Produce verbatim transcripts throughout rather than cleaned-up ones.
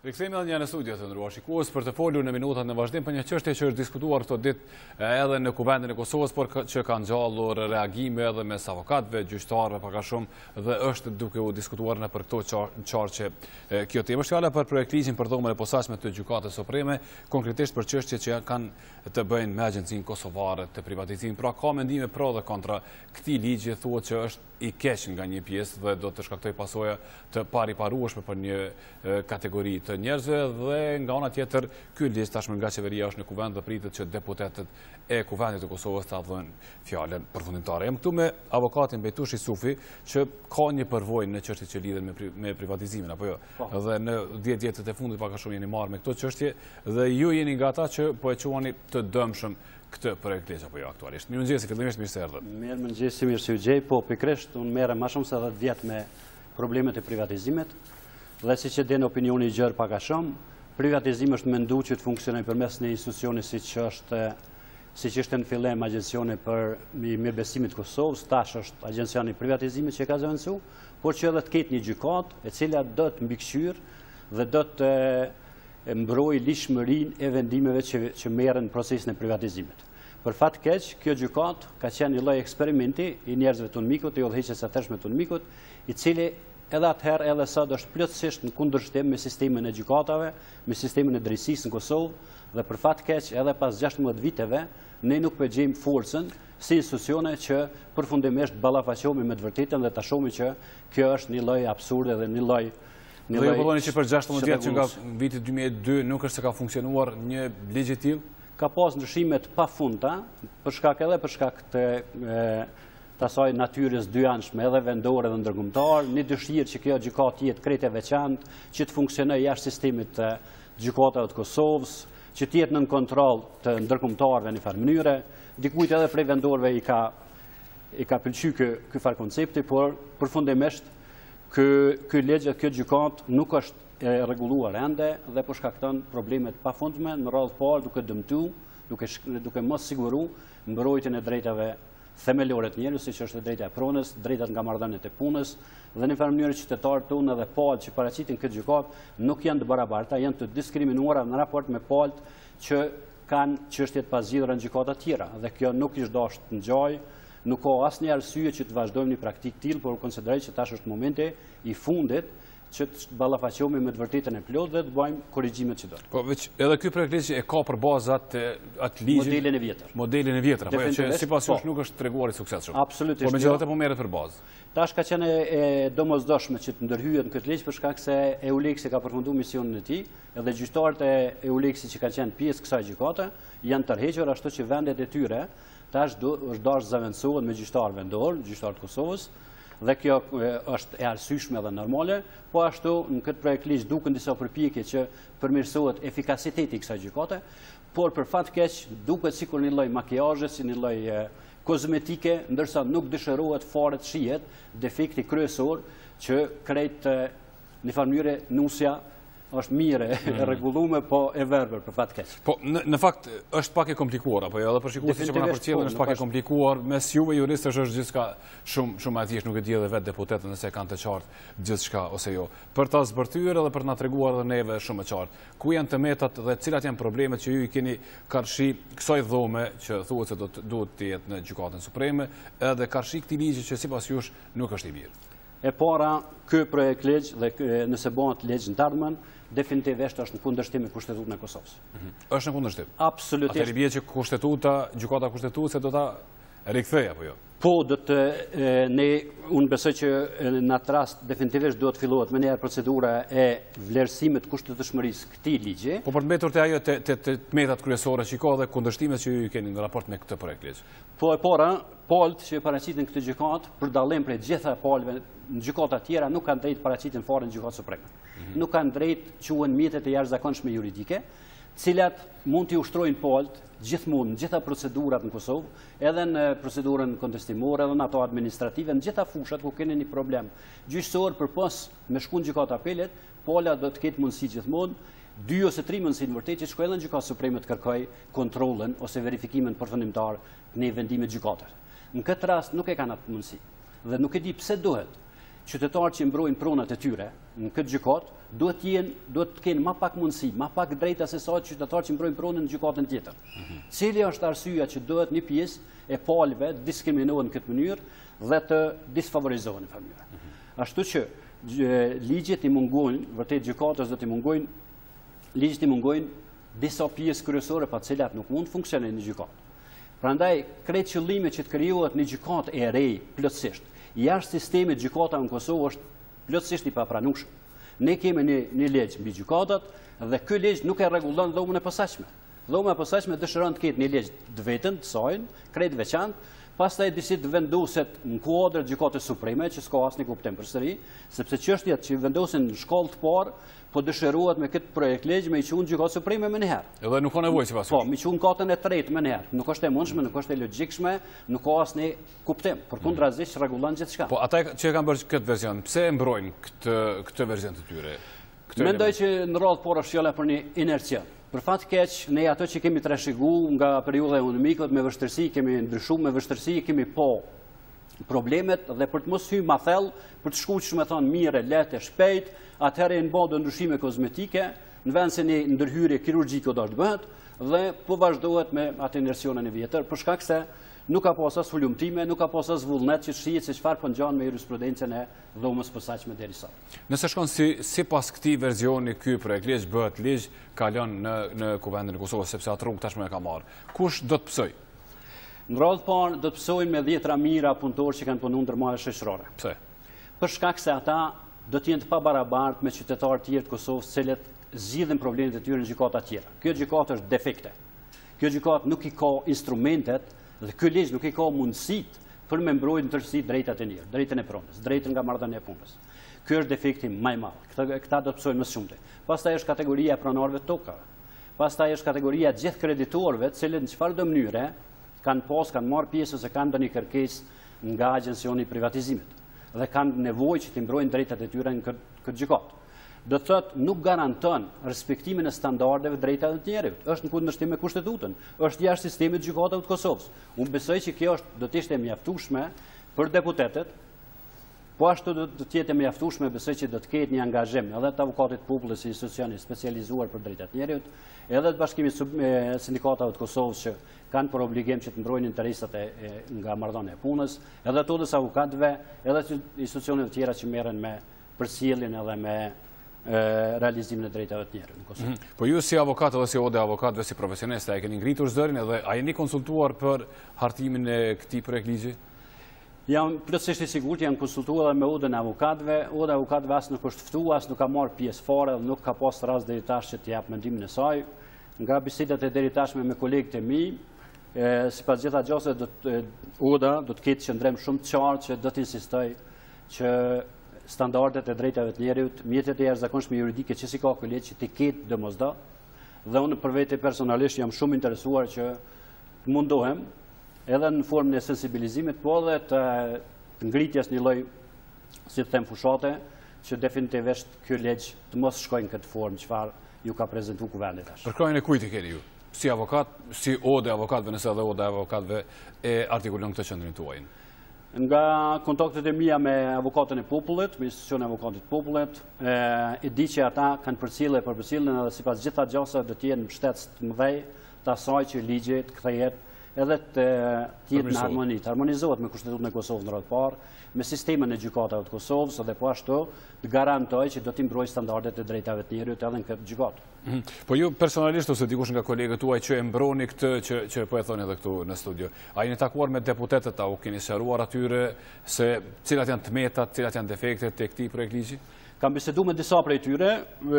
Rikthehemi edhe një në studio të ndëruar shikues për të folur në minutat në vazhdim për një çështje që është diskutuar këto ditë edhe në Kuvendin e Kosovës, por që ka ngjallur reagime edhe mes avokatëve, gjyqtarëve pak a shumë dhe është duke u diskutuar në për këto çarçe kjo temë. Është fjala për projektligjin për dhomën e posaçme të Gjykatës Supreme, konkretisht për çështje që kanë të bëjnë me agjencinë kosovare të privatizimit. Pra ka mendime pro dhe kontra këtij ligji, thuhet që është i keq nga një pjesë dhe do të shkaktoj pasoja të pariparueshme për një kategori të njerëzve, dhe nga ana tjetër ky ligj tashmë nga qeveria është në kuvend dhe pritet që deputetët e Kuvendit të Kosovës ta dhënë fjalën përfundimtare. Jam këtu me avokatin Bejtush Isufi, që ka një përvojë në çështjet që lidhen me, me privatizimin apo jo. Po. Dhe në dhjetë vjetët e fundit pak a shumë jeni marrë me këto çështje dhe ju jeni nga ata që po e quani të dëmshëm këtë projektligj apo jo aktualisht. Mirë mëngjesi, fillimisht mirë se erdhët. Mirë mëngjesi, mirë se u gjej, po pikërisht unë merrem më shumë se dhjetë vjet me problemet e privatizimit, dhe siç e den opinioni i gjerë pak a shumë, privatizimi është menduar që të funksionojë përmes një institucioni siç është siç ishte në fillim agjencioni për mirëbesimin e Kosovës, tash është agjencioni i privatizimit që ka zëvendësuar, por që edhe të ketë një gjykatë e cila do të mbikëqyrë dhe do të mbrojë lishmërinë e vendimeve që, që merren në procesin e privatizimit. Për fat keq, kjo gjykatë ka qenë një lloj eksperimenti i njerëzve të Unmikut, i udhëheqjes së tërshme të Unmikut, i cili edhe atëherë edhe sot është plotësisht në kundërshtim me sistemin e gjykatave, me sistemin e drejtësisë në Kosovë, dhe për fat keq edhe pas gjashtëmbëdhjetë viteve ne nuk po gjejmë forcën si institucione që përfundimisht ballafaqohemi me të vërtetën dhe ta shohim që kjo është një lloj absurde dhe një lloj Dhe ju përdojnë që për gjashtëmbëdhjetë vjet që nga viti dy mijë e dy nuk është se ka funksionuar një ligj i tillë? Ka pas ndryshime të pafundta, për shkak edhe për shkak të të asaj natyrës dyanshme edhe vendore dhe ndërkombëtar, një dëshirë që kjo gjykatë jetë krejt e veçantë, që të funksionojë jashtë sistemit të gjykatave të Kosovës, që të jetë nën kontroll të ndërkombëtarëve në një farë mënyre. Dikujt edhe prej vendorëve i ka i ka pëlqyer ky far koncepti, por përfundimisht ky ligj, kjo gjykatë nuk është e rregulluar ende dhe po shkakton probleme të pafundme në radhë parë, duke dëmtuar, duke duke mos siguruar mbrojtjen e drejtave themelore të njerëzve, siç është drejta e pronës, drejtat nga marrëdhëniet e punës, dhe në një farë mënyrë qytetarët tonë dhe palët që paraqitin këtë gjykatë nuk janë të barabarta, janë të diskriminuara në raport me palët që kanë çështjet pazgjidhura në gjykata të tjera, dhe kjo nuk ish dashur të ngjajë. Nuk ka asnjë arsye që të vazhdojmë një praktikë tillë, por konsideroj që tash është momenti i fundit që të ballafaqohemi me të vërtetën e plotë dhe të bëjmë korrigjimet që do. Po veç edhe ky projektligj e ka për bazë atë atë ligjin, modelin e vjetër. Modelin e vjetër, apo që sipas jush nuk është treguar i suksesshëm. Absolutisht. Por megjithatë po merret për bazë. Tash ka qenë e domosdoshme që të ndërhyjet në këtë ligj për shkak se EULEX ka përfunduar misionin e tij, edhe gjyqtarët e EULEX që kanë qenë pjesë kësaj gjykate janë tërhequr, ashtu që vendet e tyre tash është dashur zëvendësohen me gjyqtar vendor, gjyqtar të Kosovës, dhe kjo është e arsyeshme dhe normale, po ashtu në këtë projekt ligj duken disa përpjekje që përmirësohet efikasiteti i kësaj gjykate, por për fat keq duket sikur një lloj makiazhi, si një lloj kozmetike, ndërsa nuk dëshirohet fare të shihet defekti kryesor që krejt në farë mënyrë nusja është mire, e rregulluar, po e verbër për fat keq. Po në, në fakt është pak e komplikuar, apo jo, edhe për shikuesit që po na përcjellin është pak e komplikuar. Mes juve juristësh është gjithçka shumë shumë e thjeshtë, nuk e di edhe vetë deputetët nëse kanë të qartë gjithçka ose jo. Për ta zbërthyer edhe për na treguar edhe neve shumë e qartë. Ku janë tëmetat dhe cilat janë problemet që ju i keni karshi kësaj dhome që thuhet se do të duhet të jetë në Gjykatën Supreme, edhe karshi këtij ligji që sipas jush nuk është i mirë? E para, ky projekt ligj dhe nëse bëhet ligj në të ardhmen, definitivisht është në kundërshtim me Kushtetutën e Kosovës. Mm-hmm. Është në kundërshtim? Absolutisht. Atëherë bie që Kushtetuta, gjykata kushtetuese do ta rikthej apo jo? Po, do të ne unë besoj që në atë rast definitivisht duhet fillohet me një procedura e vlerësimit të kushtetshmërisë këtij ligji. Po për të mbetur te ajo te te tmetat kryesore që ka dhe kundërshtimet që ju keni në raport me këtë projekt ligj. Po e para, palët që paraqiten këtë gjykatë, për dallim prej gjitha palëve në gjykata të tjera, nuk kanë drejt paraqitin fare në Gjykatë Supreme. Mm-hmm. Nuk kanë drejt quhen mjetet e jashtëzakonshme juridike, cilat mund t'i ushtrojnë palët gjithmonë në gjitha procedurat në Kosovë, edhe në procedurën kontestimore, edhe në ato administrative, në gjitha fushat ku keni një problem gjyqësor, përpos me shku në gjykatë apelit, pala do të ketë mundësi gjithmonë, dy ose tri mundësi në vërtet që shkojnë në Gjykatë Supreme të kërkoj kontrolën ose verifikimin përfundimtar në vendimet gjykatës. Në këtë rast nuk e kanë atë mundësi dhe nuk e di pse duhet qytetarët që mbrojnë pronat e tyre në këtë gjykatë, duhet jenë, duhet të kenë ma pak mundësi, ma pak drejta se sa qytetarë që mbrojnë pronën në gjykatën tjetër. Cili është arsyeja që duhet një pjesë e palëve diskriminohen në këtë mënyrë dhe të disfavorizohen në mënyrë. Ashtu që ligjet i mungojnë, vërtet gjykatës do të mungojnë, ligjet i mungojnë disa pjesë kryesore pa cilat nuk mund të funksionojnë në gjykatë. Prandaj, krejt qëllime që të krijohet një gjykatë e re plotësisht, jashtë sistemit gjykata në Kosovë është plotësisht i papranueshëm. Ne kemi një, një ligj mbi gjykatat dhe ky ligj nuk e rregullon dhomën e posaçme. Dhoma e posaçme dëshiron të ketë një ligj të vetën, të saj, krejt veçantë, pastaj disi të vendoset në kuadër gjykatës supreme, që s'ka asnjë kuptim përsëri, sepse çështjat që vendosen në shkallë të parë, po dëshirohet me këtë projekt ligj me i qunë gjykatë supreme më njëherë. Edhe nuk ka nevojë sipas. Po, me qunë katën e tretë më njëherë. Nuk është e mundshme, nuk është e logjikshme, nuk ka asnjë kuptim. Përkundrazi rregullon gjithçka. Po ata që kanë bërë këtë version, pse e mbrojnë këtë këtë version të tyre? Mendoj që në radhë por është fjala për një inercia. Për fat keq, ne ato që kemi trashëguar nga periudha e ekonomikut me vështirësi, kemi ndryshuar me vështirësi, kemi po problemet dhe për të mos hyrë ma thellë, për të shkuar që më thonë mire, lehtë, shpejt, atëherë në bado ndryshime kozmetike, në vend se një ndërhyrje kirurgjike do të bëhet dhe po vazhdohet me atë inersionin e vjetër, për shkak se nuk ka pas as hulumtime, nuk ka pas as vullnet që shihet se çfarë po ngjan me jurisprudencën e dhomës posaçme deri sot. Nëse shkon si sipas këtij versioni ky projekt ligj bëhet ligj, ka lënë në në Kuvendin e Kosovës sepse atë rrugë tashmë e ka marrë. Kush do të psoj? Në radhë parë do të psojnë me dhjetra mijëra punëtorë që kanë punuar në ndërmarrje shoqërore. Pse? Për shkak se ata do të jenë të pabarabartë me qytetarë të tjerë të Kosovës, të cilët zgjidhin problemet e tyre në gjykata të tjera. Kjo gjykatë është defekte. Kjo gjykatë nuk i ka instrumentet dhe ky ligj nuk i ka mundësitë për me mbrojtë në tërësi drejtat e njërë, drejtën e pronës, drejtën nga marrëdhënia e punës. Ky është defekti më i madh. Këta, këta do të psojnë më së shumti. Pastaj është kategoria e pronarëve të tokave. Pastaj është kategoria e gjithë kreditorëve, të cilët në çfarëdo mënyre kanë pas, kanë marrë pjesë ose kanë ndonjë kërkesë nga agencioni i privatizimit dhe kanë nevojë që të mbrojnë drejtat e tyre në këtë gjykatë. Do të thotë nuk garanton respektimin e standardeve drejtave të njerëzit. Është në kundërshtim me kushtetutën, është jashtë sistemit gjykatave të Kosovës. Unë besoj që kjo është do të ishte mjaftueshme për deputetët, po ashtu do të jetë mjaftueshme, besoj që do të ketë një angazhim edhe të avokatit publik si institucioni specializuar për drejtat e njerëzit, edhe të bashkimit sindikatave të Kosovës që kanë për obligim që të mbrojnë interesat e, e nga marrëdhënia e punës, edhe të udhës avokatëve, edhe të institucioneve të tjera që merren me përcjelljen edhe me realizimin e drejtave të njerëzit në Kosovë. Mm-hmm. Po ju si avokat edhe si ode avokatëve si profesionistë, a e keni ngritur zërin edhe a jeni konsultuar për hartimin e këtij projekt ligji? Jam plotësisht i sigurt, jam konsultuar edhe me odën e avokatëve. Oda e avokatëve as nuk është ftuar, as nuk ka marrë pjesë fare dhe nuk ka pas rast deri tash që të jap mendimin e saj. Nga bisedat e deri tashme me kolegët e mi, sipas gjitha gjasave do të oda do të ketë qëndrim shumë të qartë që do të insistoj që standardet e drejtave të njerëzit, mjetet e jashtëzakonshme juridike që si ka ky ligj që të ketë domosdoshmë. Dhe unë për vete personalisht jam shumë interesuar që të mundohem edhe në formën e sensibilizimit, po edhe të ngritjes një lloj, si të them, fushate, që definitivisht ky ligj të mos shkojnë në këtë formë çfarë ju ka prezantuar kuvendi tash. Për krajin e kujt i keni ju? Si avokat, si ode avokatëve, nëse edhe ode avokatëve e artikulon këtë qendrin tuaj? Nga kontaktet e mia me avokatën e popullit, me institucionin e avokatit të popullit, e, e di që ata kanë përcjellë për përcjelljen edhe sipas gjitha gjasave do të jenë mbështetës të mëdhej të asaj që ligji të kthehet edhe të jetë në harmoni, të harmonizohet me kushtetutën e Kosovës në radhë parë, me sistemin e gjykatave të Kosovës dhe po ashtu të garantoj që do të mbrojë standardet e drejtave të njerëzit edhe në këtë gjykatë. Mm-hmm. Po ju personalisht ose dikush nga kolegët tuaj që e mbroni këtë që që po e thoni edhe këtu në studio, a jeni takuar me deputetët, a u keni sqaruar atyre se cilat janë tmetat, cilat janë defektet tek këtij projekt ligji? Kam bisedu me disa prej tyre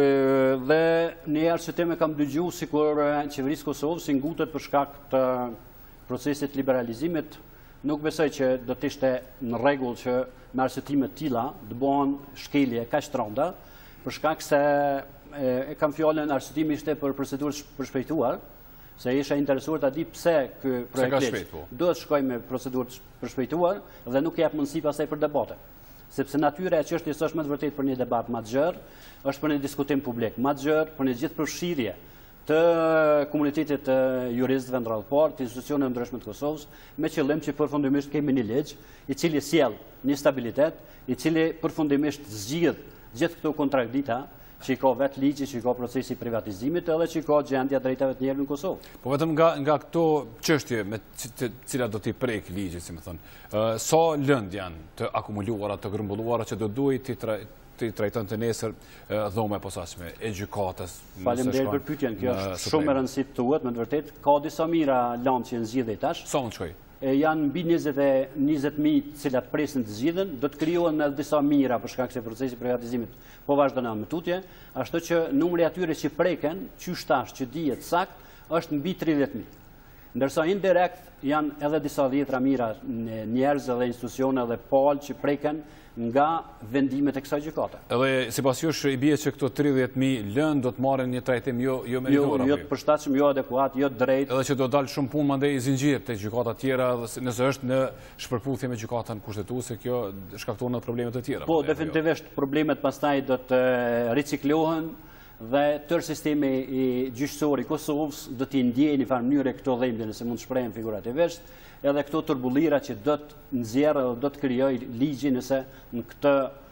dhe në herë që teme kam dëgjuar sikur qeverisë Kosovës si ngutet për shkak të procesit liberalizimit. Nuk besoj që do të ishte në rregull që me arsyetime të tilla të bëhen shkelje kaq të rënda, për shkak se e, e kam fjalën arsyetimi ishte për procedurë përshpejtuar, se isha interesuar ta di pse ky projekt ligj duhet shkojë me procedurë përshpejtuar dhe nuk jep mundësi pastaj për debate. Sepse natyra e çështjes është më të vërtetë për një debat më të gjerë, është për një diskutim publik më të gjerë, për një gjithë përfshirje të komunitetit të juristëve në radhë parë, të institucioneve ndryshme të Kosovës, me qëllim që përfundimisht kemi një ligj i cili sjell një stabilitet, i cili përfundimisht zgjidh gjithë këto kontraktita që i ka vetë ligji, që i ka procesi privatizimit edhe që i ka gjendja drejtave të njerëve në Kosovë. Po vetëm nga, nga këto çështje me cilat do t'i prek ligji, si më thënë, uh, sa lëndë janë të akumuluara, të grumbulluara që do duhet t'i tra të trajton të nesër uh, dhoma e posaçme e gjykatës. Faleminderit për pyetjen, kjo është shumë e rëndësishme thuhet, me të vërtetë ka disa mira lanë që janë zgjidhur tash. Sa mund shkoj? E janë mbi njëzet mijë të cilat presin të zgjidhen, do të krijohen edhe disa mira për shkak se procesi i privatizimit po vazhdon me tutje, ashtu që numri atyre që preken, qysh tash që dihet sakt, është mbi tridhjetë mijë. Ndërsa indirekt janë edhe disa dhjetra mira njerëz dhe institucione dhe palë që preken nga vendimet e kësaj gjykate. Edhe sipas jush i bie që këto tridhjetë mijë lëndë do të marrin një trajtim jo jo meritor. Jo, jo të përshtatshëm, jo adekuat, jo drejt. Edhe që do dalë shumë punë mandej i zinxhirit te gjykata të tjera, nëse është në shpërputhje me gjykatën kushtetuese, kjo shkakton edhe probleme të tjera. Po, definitivisht problemet pastaj do të riciklohen dhe tërë sistemi i gjyqësor i Kosovës do t'i ndjejë në një farë mënyrë këto dhimbje, nëse mund të shprehem figurativisht, edhe këto turbullira që do të nxjerrë dhe do të krijojë ligji nëse në këtë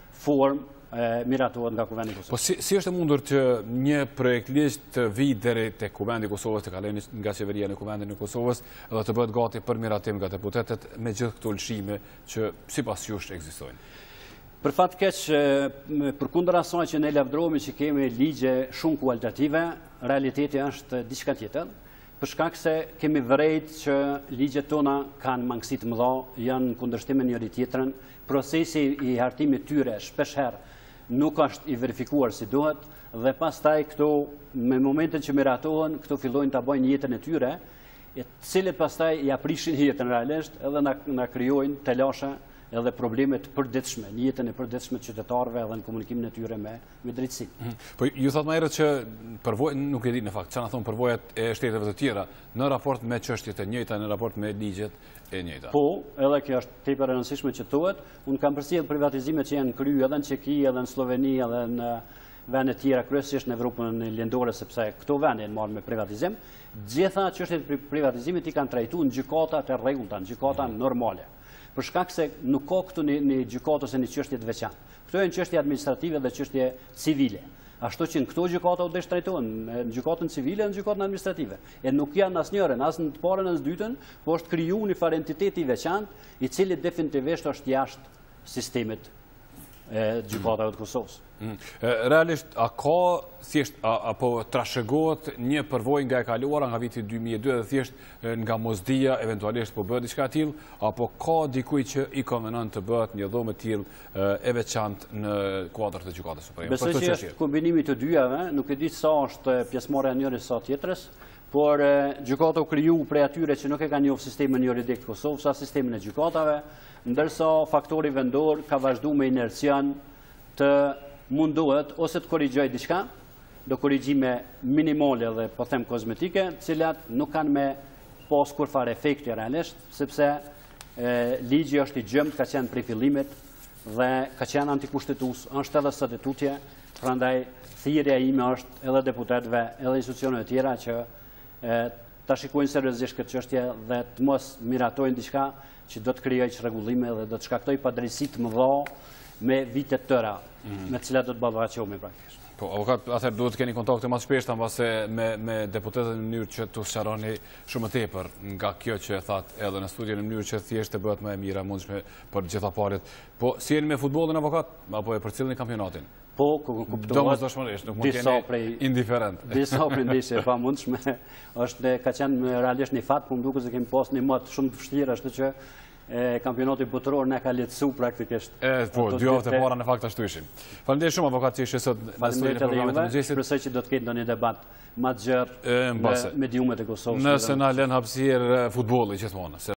formë miratohet nga Kuvendi i Kosovës. Po si, si është e mundur që një projekt ligj të vijë deri te Kuvendi i Kosovës, të kalojë nga qeveria në Kuvendin e Kosovës dhe të bëhet gati për miratim nga deputetët me gjithë këto lëshime që sipas jush ekzistojnë? Për fat keq, përkundër asaj që ne lavdërohemi që kemi ligje shumë kualitative, realiteti është diçka tjetër, për shkak se kemi vërejt që ligjet tona kanë mangësi të mëdha, janë në kundërshtim me njëri tjetrën, procesi i hartimit tyre shpeshherë nuk është i verifikuar si duhet, dhe pastaj këto me momentin që miratohen, këto fillojnë ta bëjnë jetën e tyre, e cilët pastaj ja prishin jetën realisht edhe na, na krijojnë telashe edhe problemet përditshme, në jetën e përditshme të qytetarëve edhe në komunikimin e tyre me, me drejtësi. Mm. Po ju thatë më herët që përvojë, nuk e di në fakt, çfarë thon përvojat e shteteve të tjera në raport me çështjet e njëjta, në raport me ligjet e njëjta. Po, edhe kjo është tepër e rëndësishme që thuhet. Unë kam përcjell privatizimet që janë kryer edhe në Çeki, edhe në Sloveni, edhe në vende të tjera, kryesisht në Evropën lindore, sepse këto vende janë marrë me privatizim. Gjitha çështjet e privatizimit i kanë trajtuar në gjykata të rregullta, në gjykata mm. normale. Për shkak se nuk ka këtu një gjykatë ose një çështje të veçantë. Këto janë çështje administrative dhe çështje civile. Ashtu që në këto gjykata u desh trajtohen, në gjykatën civile dhe në gjykatën administrative. E nuk janë asnjërin, as në të parën as në të dytën, po është krijuar një farë entiteti i veçantë, i cili definitivisht është jashtë sistemit e gjykatave të Kosovës. Mm. Realisht, a ka thjesht apo trashëgohet një përvojë nga e kaluara nga viti dy mijë e dy dhe thjesht nga mosdia eventualisht po bëhet diçka e tillë, apo ka dikuj që i konvenon të bëhet një dhomë e tillë e veçantë në kuadër të gjykatës supreme? Besoj që është kombinimi të dyjave, nuk e di sa është pjesëmarrja e njëri sa tjetrës, por gjykata u kriju prej atyre që nuk e kanë njohur sistemin juridik të Kosovës, sa sistemin e gjykatave, ndërsa faktori vendor ka vazhduar me inercian të mundohet ose të korrigjoj diçka, do korrigjime minimale dhe po them kozmetike, të cilat nuk kanë me pas kur fare efekti realisht, sepse e, ligji është i gjëmt, ka qenë prej fillimit dhe ka qenë antikushtetues, është edhe sot e tutje, prandaj thirrja ime është edhe deputetëve, edhe institucioneve të tjera që e, ta shikojnë seriozisht këtë çështje dhe të mos miratojnë diçka që do të krijojë çrregullime dhe do të shkaktojë padrejësi të mëdha me vite të tëra, mm. me cilat do të ballafaqohemi praktikisht. Po, avokat, atëherë duhet të keni kontakte më të shpeshta mbase me, me deputetët në mënyrë që të sqaroni shumë më tepër nga kjo që thatë edhe në studio, në mënyrë që thjesht të bëhet më e mira mundshme për gjitha palët. Po, si jeni me futbollin avokat, apo e përcjellni kampionatin? Po, kuptohet. Domosdoshmërisht, nuk mund të jeni prej, indiferent. Disa prej ndeshje e pamundshme, është ka qenë realisht një fat, po më duket se kemi pas një mot shumë të vështirë, ashtu që e kampionati botëror ne ka lehtësuar praktikisht. E po, dy javë të para në fakt ashtu ishin. Faleminderit shumë avokat që ishe sot në studion e programit të Mengjesit. Besoj që do të ketë ndonjë debat më të gjerë me mediumet e Kosovës. Nëse na lën hapësirë futbolli gjithmonë.